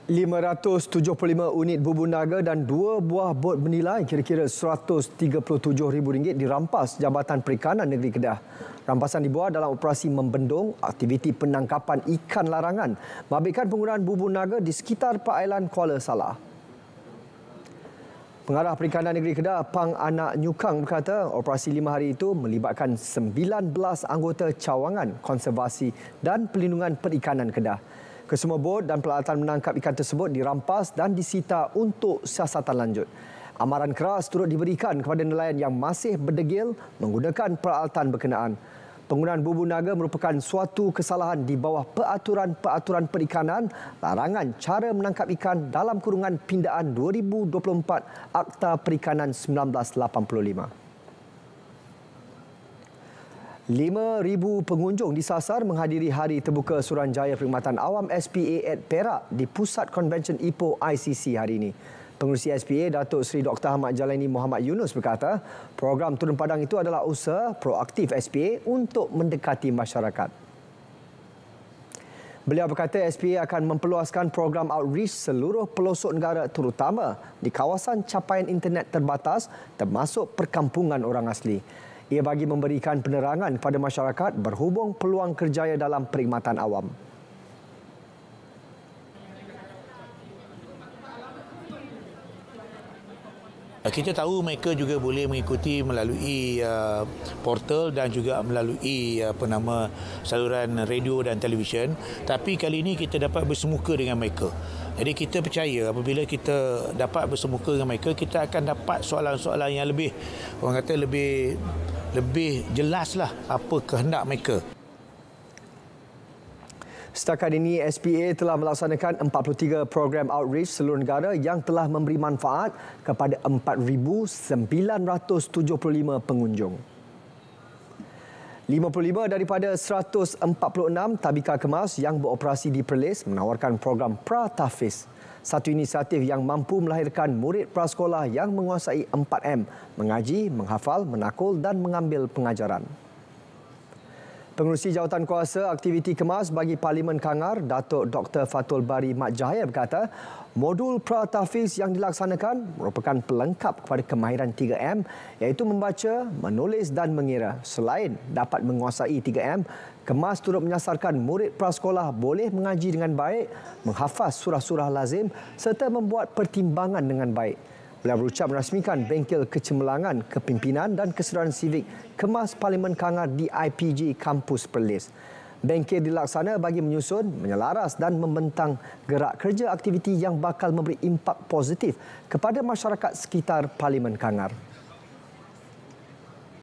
575 unit bubur naga dan 2 buah bot bernilai kira-kira RM137,000 dirampas Jabatan Perikanan Negeri Kedah. Rampasan dibuat dalam operasi membendung aktiviti penangkapan ikan larangan mabitkan penggunaan bubur naga di sekitar perairan Kuala Salah. Pengarah Perikanan Negeri Kedah, Pang Anak Nyukang berkata operasi 5 hari itu melibatkan 19 anggota cawangan konservasi dan pelindungan perikanan Kedah. Kesemua bot dan peralatan menangkap ikan tersebut dirampas dan disita untuk siasatan lanjut. Amaran keras turut diberikan kepada nelayan yang masih berdegil menggunakan peralatan berkenaan. Penggunaan bubur naga merupakan suatu kesalahan di bawah peraturan-peraturan perikanan, larangan cara menangkap ikan dalam kurungan pindaan 2024 Akta Perikanan 1985. 5,000 pengunjung disasar menghadiri Hari Terbuka Suruhanjaya Perkhidmatan Awam SPA at Perak di Pusat Konvensyen Ipoh ICC hari ini. Pengerusi SPA Datuk Seri Dr. Ahmad Jalaini Muhammad Yunus berkata, program turun padang itu adalah usaha proaktif SPA untuk mendekati masyarakat. Beliau berkata SPA akan memperluaskan program outreach seluruh pelosok negara terutama di kawasan capaian internet terbatas termasuk perkampungan orang asli. Ia bagi memberikan penerangan kepada masyarakat berhubung peluang kerjaya dalam perkhidmatan awam. Kita tahu mereka juga boleh mengikuti melalui portal dan juga melalui saluran radio dan televisyen. Tapi kali ini kita dapat bersemuka dengan mereka. Jadi kita percaya apabila kita dapat bersemuka dengan mereka, kita akan dapat soalan-soalan yang lebih jelaslah apa kehendak mereka. Setakat ini, SPA telah melaksanakan 43 program outreach seluruh negara yang telah memberi manfaat kepada 4,975 pengunjung. 55 daripada 146 tabika kemas yang beroperasi di Perlis menawarkan program Pra-Tahfiz. Satu inisiatif yang mampu melahirkan murid prasekolah yang menguasai 4M, mengaji, menghafal, menakul dan mengambil pengajaran. Pengerusi Jawatankuasa Aktiviti Kemas bagi Parlimen Kangar, Datuk Dr. Fatul Bari Mat Jaya berkata, modul Pra-Tahfiz yang dilaksanakan merupakan pelengkap kepada kemahiran 3M iaitu membaca, menulis dan mengira. Selain dapat menguasai 3M, Kemas turut menyasarkan murid prasekolah boleh mengaji dengan baik, menghafaz surah-surah lazim serta membuat pertimbangan dengan baik. Beliau berucap merasmikan bengkel kecemerlangan, kepimpinan dan kesedaran sivik Kemas Parlimen Kangar di IPG Kampus Perlis. Bengkel dilaksana bagi menyusun, menyelaras dan membentang gerak kerja aktiviti yang bakal memberi impak positif kepada masyarakat sekitar Parlimen Kangar.